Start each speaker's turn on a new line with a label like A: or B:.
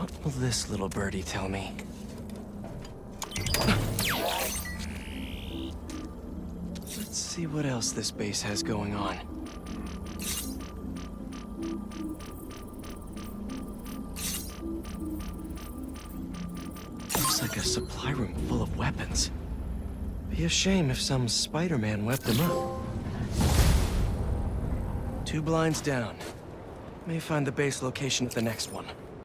A: What will this little birdie tell me? Let's see what else this base has going on. Looks like a supply room full of weapons. Be a shame if some Spider-Man whipped them up. 2 blinds down. May find the base location at the next one.